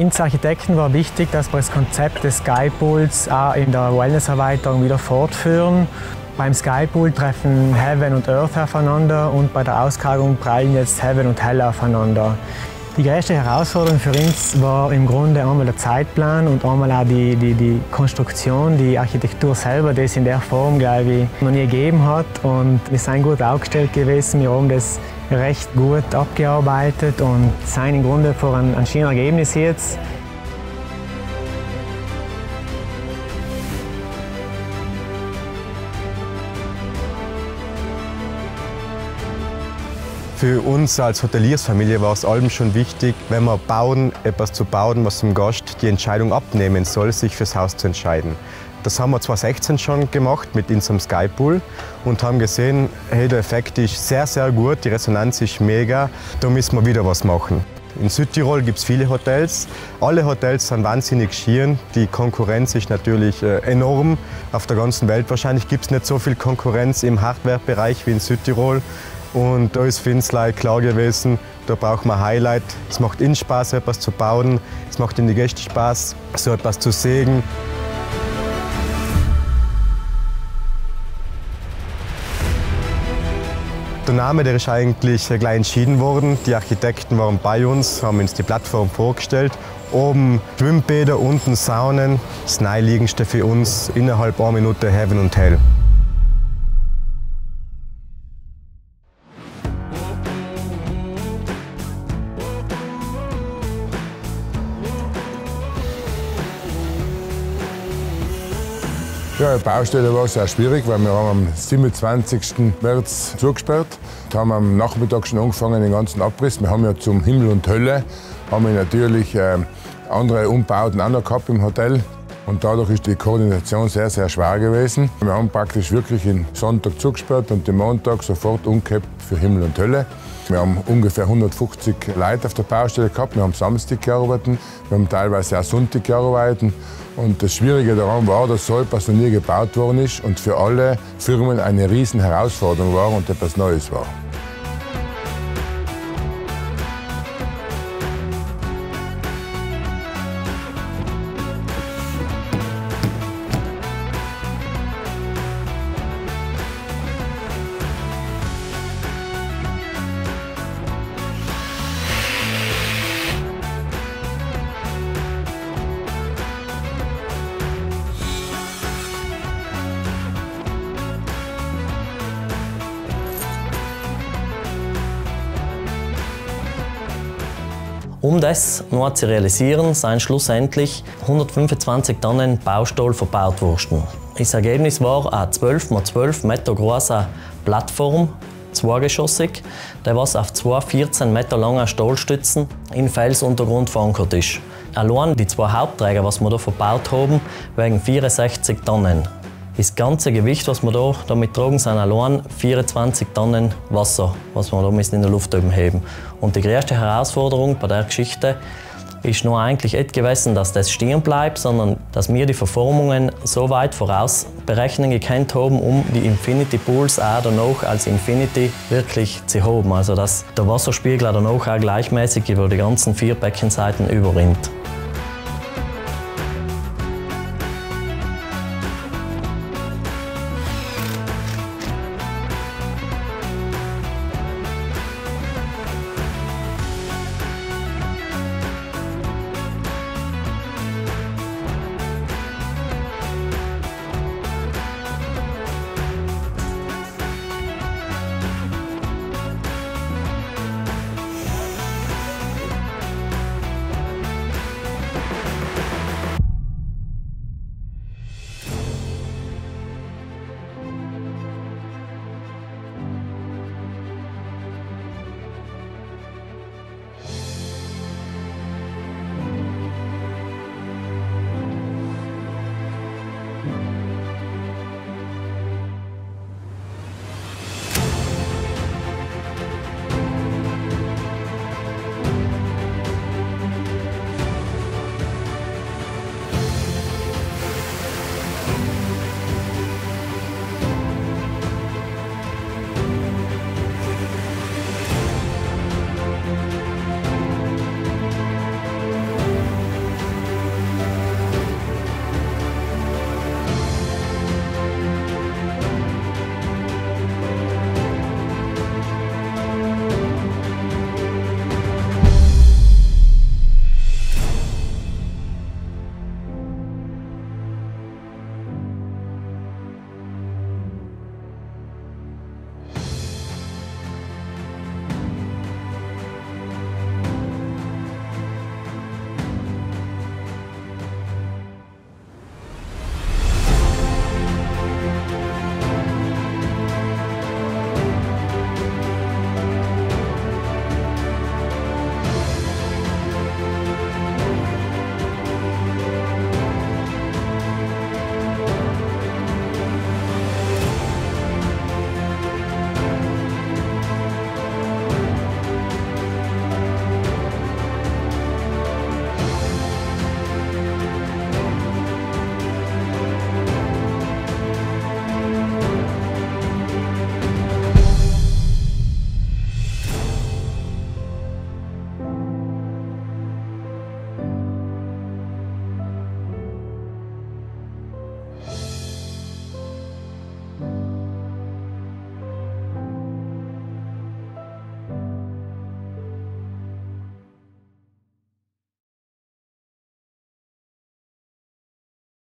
Uns Architekten war wichtig, dass wir das Konzept des Skypools auch in der Wellnesserweiterung wieder fortführen. Beim Skypool treffen Heaven und Earth aufeinander und bei der Auskagung prallen jetzt Heaven und Hell aufeinander. Die größte Herausforderung für uns war im Grunde einmal der Zeitplan und einmal auch die Konstruktion, die Architektur selber, die es in der Form, glaube ich, noch nie gegeben hat. Und wir sind gut aufgestellt gewesen, wir haben das recht gut abgearbeitet und sind im Grunde vor einem schönen Ergebnis jetzt. Für uns als Hoteliersfamilie war es allem schon wichtig, wenn wir bauen, etwas zu bauen, was dem Gast die Entscheidung abnehmen soll, sich fürs Haus zu entscheiden. Das haben wir 2016 schon gemacht mit unserem Skypool und haben gesehen, hey, der Effekt ist sehr, sehr gut, die Resonanz ist mega, da müssen wir wieder was machen. In Südtirol gibt es viele Hotels. Alle Hotels sind wahnsinnig schier. Die Konkurrenz ist natürlich enorm. Auf der ganzen Welt wahrscheinlich gibt es nicht so viel Konkurrenz im Hardware-Bereich wie in Südtirol. Und da ist für uns klar gewesen, da braucht man Highlight. Es macht ihnen Spaß, etwas zu bauen. Es macht ihnen die Gäste Spaß, so etwas zu sehen. Der Name, der ist eigentlich gleich entschieden worden. Die Architekten waren bei uns, haben uns die Plattform vorgestellt. Oben Schwimmbäder, unten Saunen. Das Naheliegendste für uns, innerhalb einer Minute Heaven und Hell. Ja, die Baustelle war sehr schwierig, weil wir haben am 27. März zugesperrt und haben am Nachmittag schon angefangen, den ganzen Abriss. Wir haben ja zum Himmel und Hölle haben wir natürlich andere Umbauten auch noch gehabt im Hotel. Und dadurch ist die Koordination sehr, sehr schwer gewesen. Wir haben praktisch wirklich den Sonntag zugesperrt und den Montag sofort umgekehrt für Himmel und Hölle. Wir haben ungefähr 150 Leute auf der Baustelle gehabt. Wir haben Samstag gearbeitet, wir haben teilweise auch Sonntag gearbeitet. Und das Schwierige daran war, dass so etwas noch nie gebaut worden ist und für alle Firmen eine riesen Herausforderung war und etwas Neues war. Um das noch zu realisieren, sind schlussendlich 125 Tonnen Baustahl verbaut worden. Das Ergebnis war eine 12 x 12 Meter große Plattform, zweigeschossig, die auf zwei 14 Meter langen Stahlstützen in Felsuntergrund verankert ist. Allein die zwei Hauptträger, die wir hier verbaut haben, wiegen 64 Tonnen. Das ganze Gewicht, das wir hier damit tragen, sind allein 24 Tonnen Wasser, was wir hier in der Luft oben heben. Und die größte Herausforderung bei der Geschichte ist nur eigentlich nicht gewesen, dass das stehen bleibt, sondern dass wir die Verformungen so weit voraus berechnen gekannt haben, um die Infinity Pools auch danach als Infinity wirklich zu haben. Also dass der Wasserspiegel danach auch gleichmäßig über die ganzen 4 Beckenseiten überrinnt.